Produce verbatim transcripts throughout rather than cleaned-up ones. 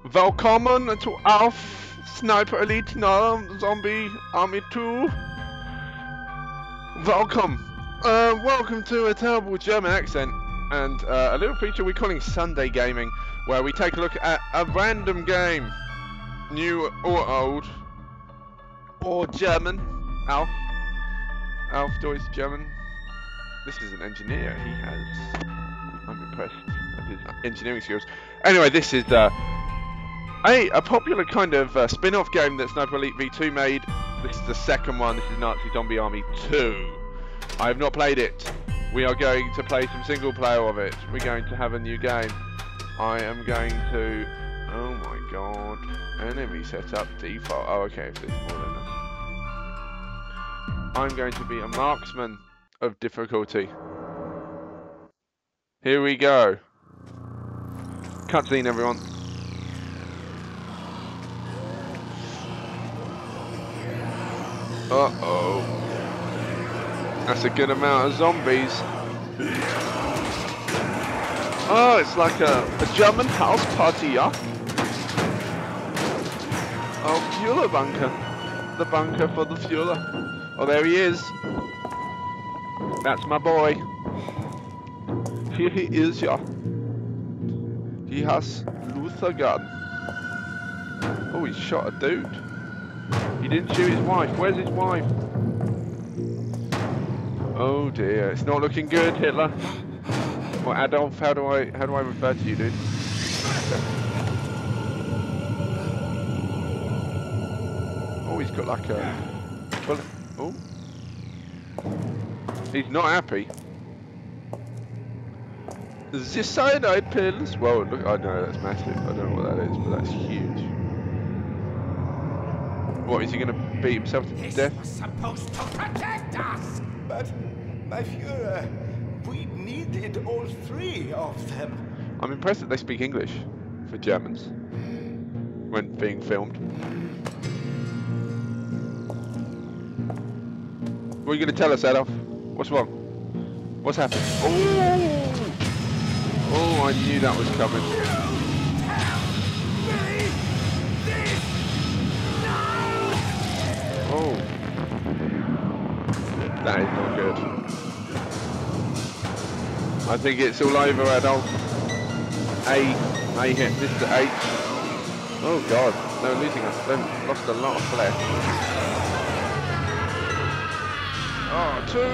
Willkommen to Auf Sniper Elite no, Zombie Army two. Welcome. Uh, welcome to a terrible German accent and uh, a little feature we're calling Sunday Gaming, where we take a look at a random game, new or old, or German. Alf. Alf Deutsch German. This is an engineer. He has. I'm impressed at his engineering skills. Anyway, this is uh, a a popular kind of uh, spin-off game that Sniper Elite V two made. This is the second one. This is Nazi Zombie Army two. I have not played it. We are going to play some single player of it. We're going to have a new game. I am going to. Oh my god! Enemy setup default. Oh, okay. If there's more than that. I'm going to be a marksman of difficulty. Here we go. Cutscene, everyone. Uh-oh. That's a good amount of zombies. Oh, it's like a, a German house party, yeah? Oh, Fueler bunker. The bunker for the Fueler. Oh, there he is. That's my boy. Here he is, yeah. He has Luther gun. Oh, he shot a dude. He didn't shoot his wife. Where's his wife? Oh dear, it's not looking good, Hitler. Or Adolf, how do I how do I refer to you, dude? Oh, he's got like a well, oh. He's not happy. The cyanide pills. Well, look, I know that's massive. I don't know what that is, but that's huge. What, is he going to beat himself to death? This was supposed to protect us! But, my Führer, we needed all three of them. I'm impressed that they speak English for Germans when being filmed. What are you going to tell us, Adolf? What's wrong? What's happened? Oh! Oh, I knew that was coming. Oh. That is not good. I think it's all over, Adolf. A. A hit. This is H. Oh god. They're losing us. They've lost a lot of flesh. Oh, two!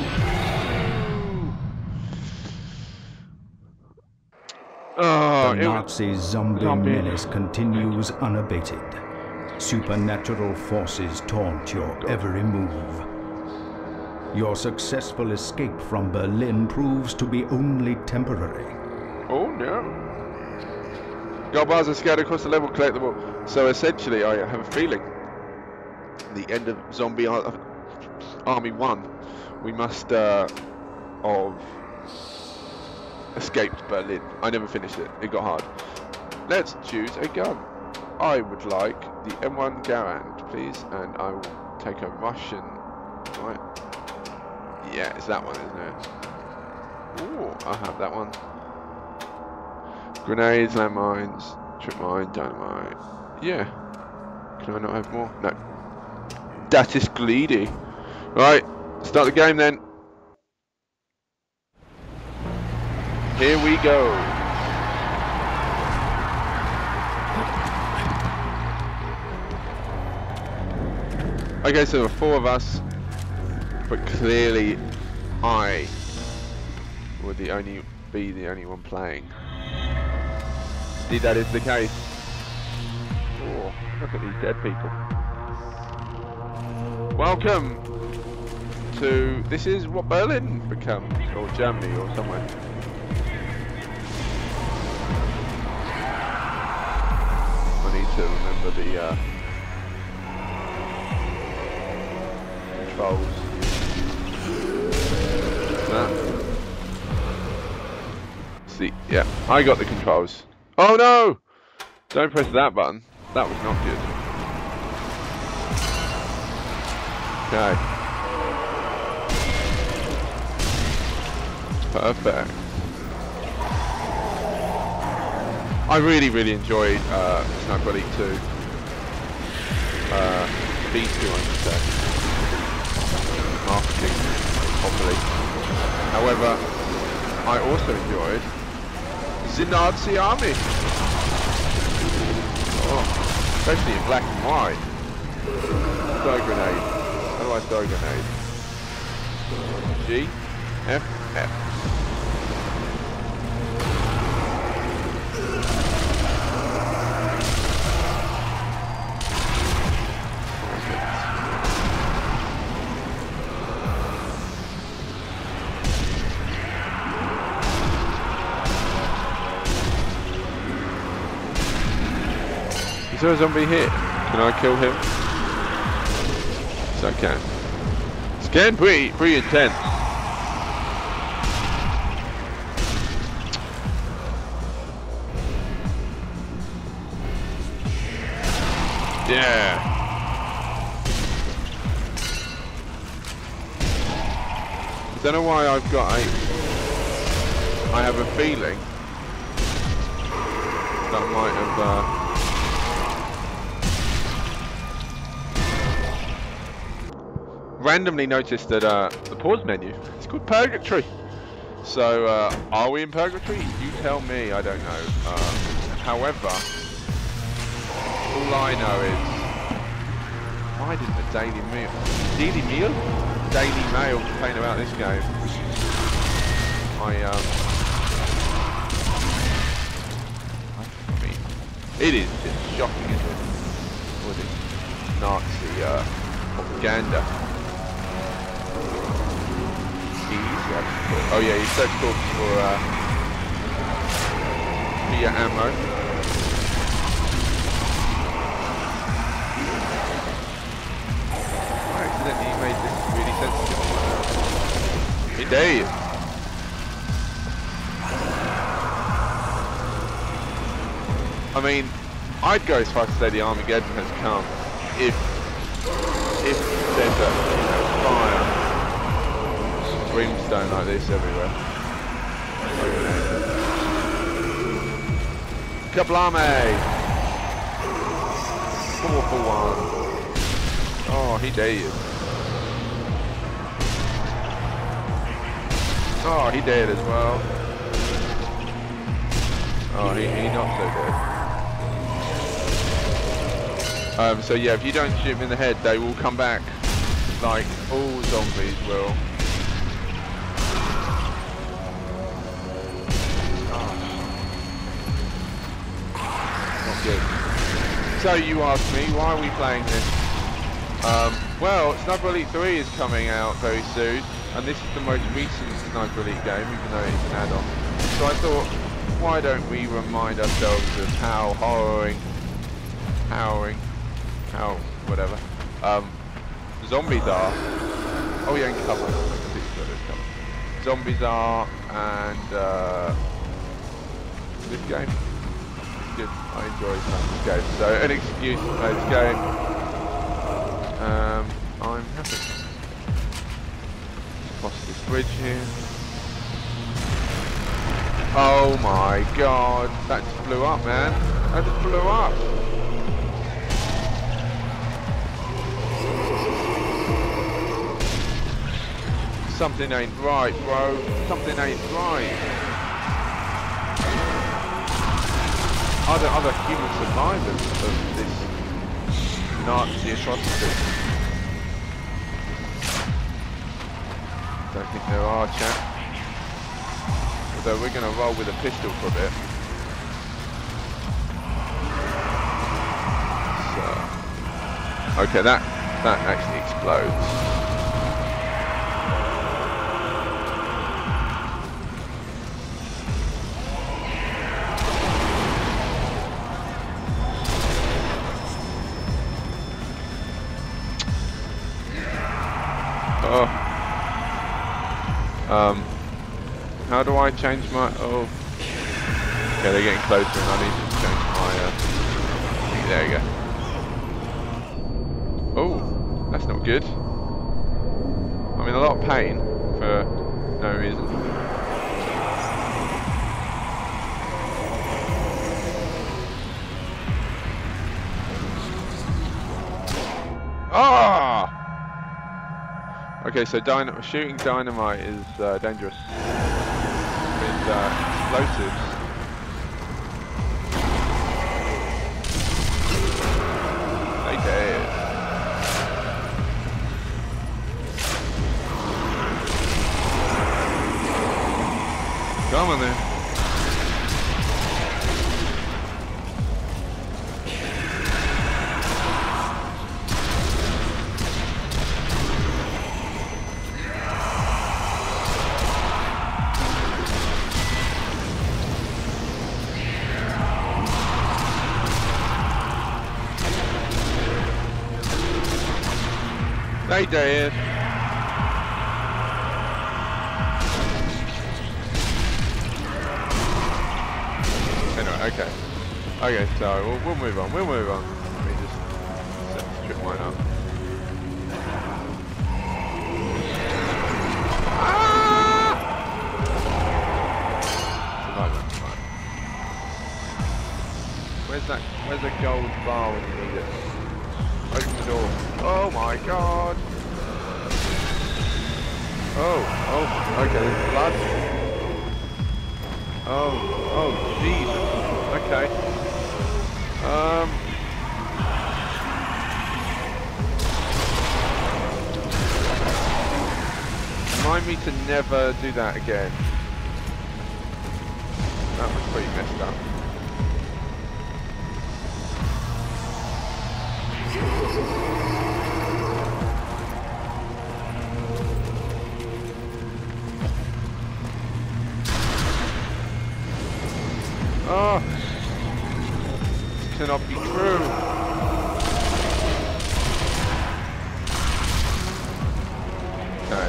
Oh, the Nazi zombie, zombie menace continues unabated. Supernatural forces taunt your every move. Your successful escape from Berlin proves to be only temporary. Oh no. Gold bars are scattered across the level, collect them all. So essentially, I have a feeling the end of Zombie Ar Army one, we must uh, have escaped Berlin. I never finished it. It got hard. Let's choose a gun. I would like the M one Garand, please, and I will take a Russian. Right? Yeah, it's that one, isn't it? Ooh, I'll have that one. Grenades, landmines, trip mine, dynamite. Yeah. Can I not have more? No. That is greedy. Right, start the game then. Here we go. Okay, so there are four of us, but clearly I would the only be the only one playing. Indeed, that is the case. Oh, look at these dead people. Welcome to this is what Berlin becomes, or Germany, or somewhere. I need to remember the. Uh, Controls. That. See, yeah, I got the controls. Oh no! Don't press that button. That was not good. Okay. Perfect. I really, really enjoyed uh, Sniper Elite two. Uh, these two, I should say. Marketing properly. However, I also enjoyed the Nazi Army. Oh, especially in black and white. Throw grenade. How do I throw grenade? G, F, F. Is there a zombie here? Can I kill him? Yes, I can. It's getting pretty, pretty intense. Yeah. I don't know why I've got a... I have a feeling that I might have... Uh, randomly noticed that uh, the pause menu, it's called Purgatory. So, uh, are we in Purgatory? You tell me, I don't know. Uh, however, all I know is, why didn't the Daily Mail, Daily Mail? Daily Mail complain about this game? I, um, I mean, it is just shocking, isn't it? All this Nazi uh, propaganda. Oh yeah, you search talks for uh, for your ammo. I accidentally made this really sensitive. Hey Dave! I mean, I'd go as far as to say the Armageddon has come if if there's a you know, fire. Brimstone like this everywhere. Kablame! Four for one. Oh, he dead. Oh, he dead as well. Oh, he, he not so dead. Um, so yeah, if you don't shoot him in the head, they will come back. Like all zombies will. So you ask me, why are we playing this? Um, well, Sniper Elite three is coming out very soon, and this is the most recent Sniper Elite game, even though it's an add-on. So I thought, why don't we remind ourselves of how harrowing, harrowing, how, whatever, um, zombies are. Oh yeah, in cover. Zombies are, and uh, this game. Good. I enjoy playing this game. So an excuse to play this game. Um, I'm happy. Cross this bridge here. Oh my god, that just blew up, man. That just blew up. Something ain't right, bro. Something ain't right. Are there other human survivors of this Nazi atrocity? Don't think there are, chat. Although we're going to roll with a pistol for a bit. So, okay, that that actually explodes. Oh. Um. How do I change my? Oh. Okay, they're getting closer, and I need to change my. Uh, there you go. Oh, that's not good. I'm in a lot of pain for no reason. Okay, so dyna shooting dynamite is uh, dangerous with uh, explosives. They did. Come on then. They did. Anyway, okay. Okay, so we'll, we'll move on. We'll move on. Let me just set the trip line up. Ah! Survival, right. Where's that? Where's the gold bar when you need it? Open the door. Oh my god. Oh, oh, okay, there's blood. Oh, oh, Jesus. Okay. Um. Remind me to never do that again. That was pretty messed up. Oh, this cannot be true. Okay.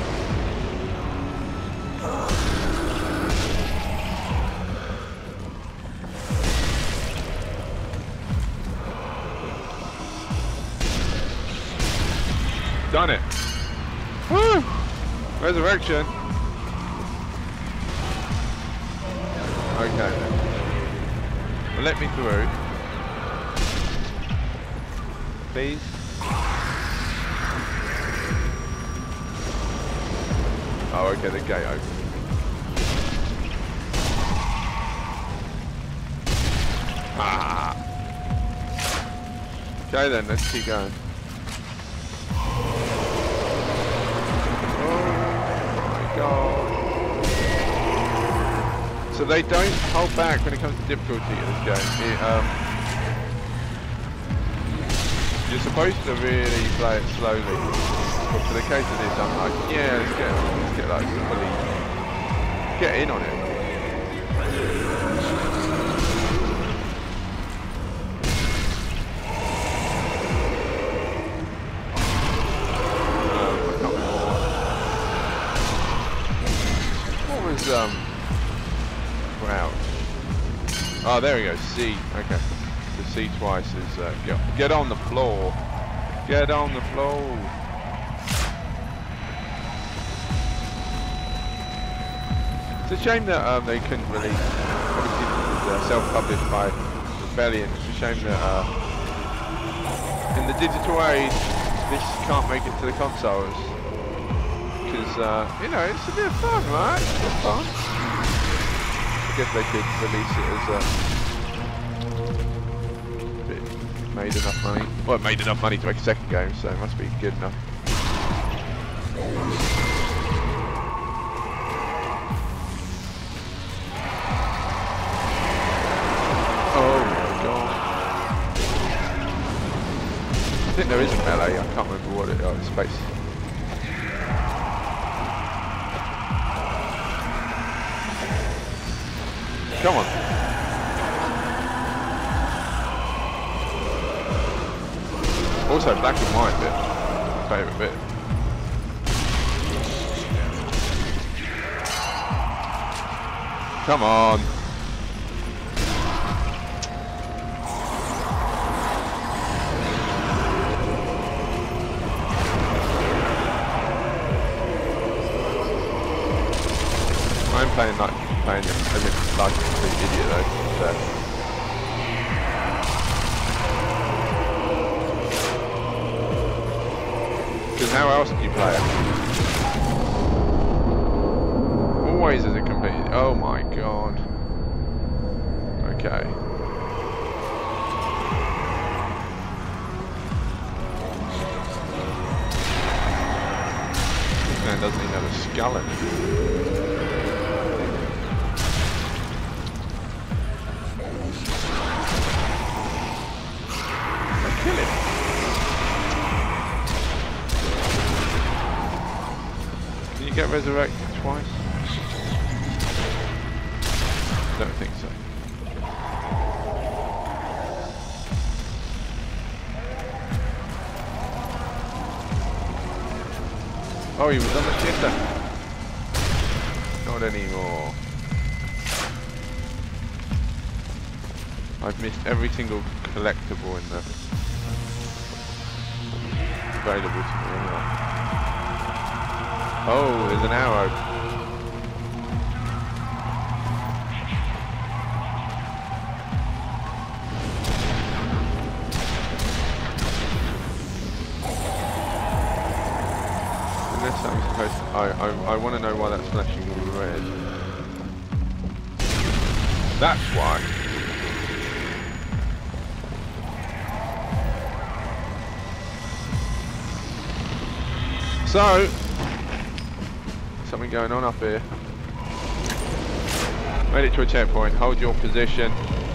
Done it. Woo! Resurrection. Okay then. Well, let me through. Please. Oh, okay, the gate open. Ah. Okay then, let's keep going. Oh my god. So they don't hold back when it comes to difficulty in this game. It, um, you're supposed to really play it slowly. But for the case of this, I'm like, yeah, let's get, let's get like fully, get in on it. What was um? Out. Oh, there we go. C. Okay. The C twice is uh, get, get on the floor. Get on the floor. It's a shame that um, they couldn't release. Obviously, it was uh, self-published by Rebellion. It's a shame that uh, in the digital age, this can't make it to the consoles because uh, you know it's a bit of fun, right? It's a bit of fun. I guess they could release it as a bit, made enough money. Well, it made enough money to make a second game, so it must be good enough. Oh my god! I think there is a melee. I can't remember what it. Oh, it's space. Come on. Also, black and white bit. Favourite bit. Come on. I'm playing like playing as if like a complete idiot though. So. Because how else do you play it? ways is it completed? Oh my god. Okay. This man doesn't even have a skull in it. Kill him. Can you get resurrected twice? Don't think so. Oh, he was on the shitter. Not anymore. I've missed every single collectible in the available to me anyway. Oh, there's an arrow. Unless I'm supposed to, I, I, I want to know why that's flashing red. That's why. So, something going on up here. Made it to a checkpoint. Hold your position.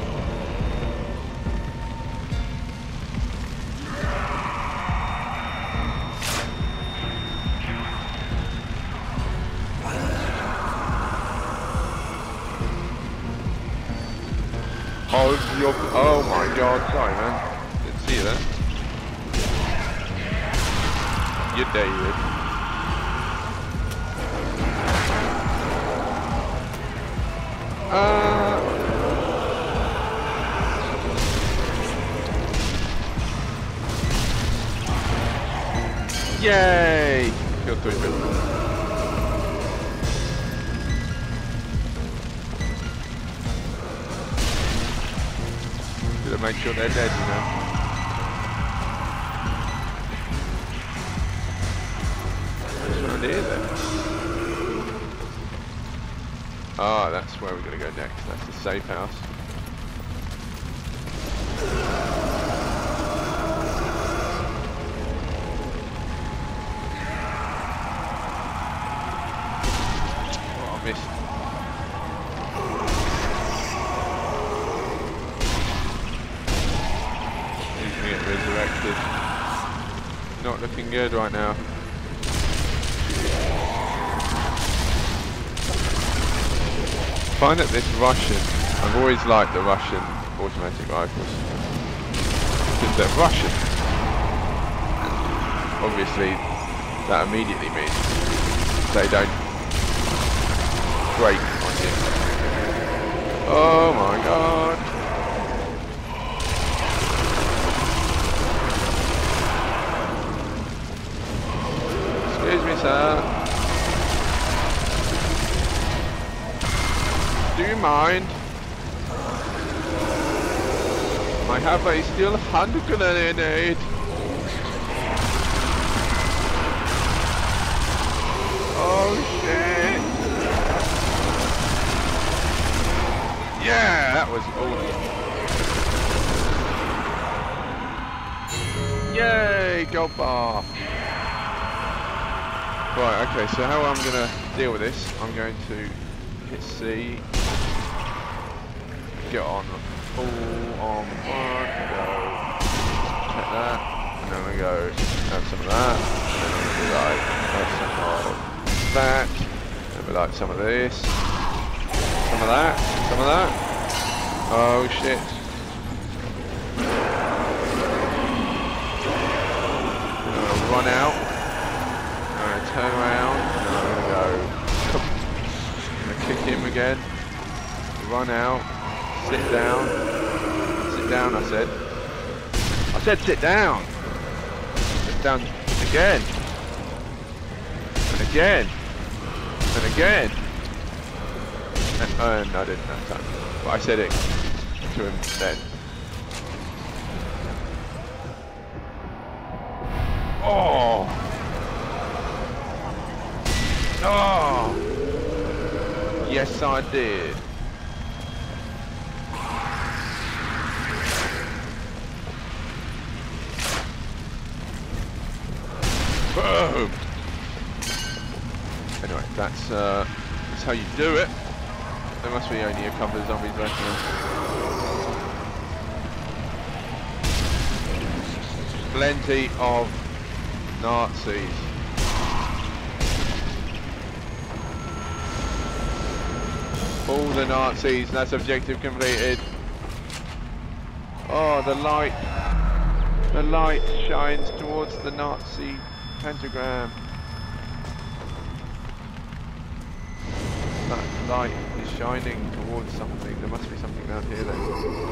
Hold your. Oh my god! Sorry, man. Didn't see you there. You're David. Uh, yay! Killed three people. Gotta make sure they're dead, you know. What's around here then? Ah, that's where we're gonna go next. That's the safe house. Oh, I missed. He's gonna get resurrected. Not looking good right now. I find that this Russian, I've always liked the Russian automatic rifles because they're Russian, and obviously that immediately means they don't break on you. Oh my god. Excuse me, sir. Do you mind? I have a steel hand grenade. Oh shit! Yeah, that was awesome. Yay, gold bar. Right, okay, so how I'm gonna deal with this, I'm going to hit C. Get on full on one, go, take that, and then we go, have some of that, and then we like, have some of that, and we like some of this, some of that, some of that, oh shit. I'm gonna run out, I'm gonna turn around, and I'm gonna go, I'm gonna kick him again, run out, sit down. Sit down, I said. I said sit down. Sit down again. And again. And again. And, uh, no, I didn't that time. But I said it to him then. Oh. Oh. Yes, I did. Boom! Anyway, that's uh, that's how you do it. There must be only a couple of zombies left now. Plenty of Nazis. All the Nazis, that's objective completed. Oh, the light. The light shines towards the Nazi pentagram. That light is shining towards something. There must be something down here then.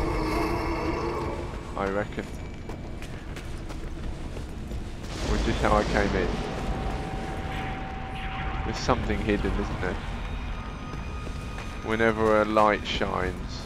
I reckon. Or is this how I came in? There's something hidden, isn't there? Whenever a light shines.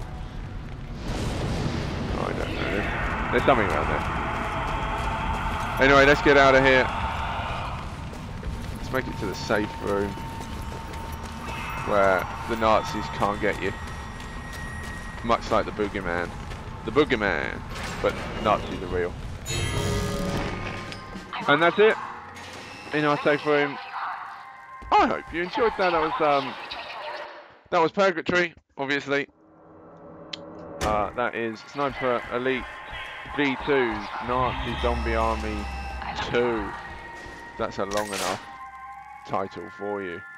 Oh, I don't know. There's, there's something around there. Anyway, let's get out of here. Let's make it to the safe room. Where the Nazis can't get you. Much like the boogeyman. The boogeyman. But Nazis are real. And that's it. In our safe room. I hope you enjoyed that. That was um that was Purgatory, obviously. Uh, that is Sniper Elite V two's Nazi Zombie Army two. That's a long enough title for you.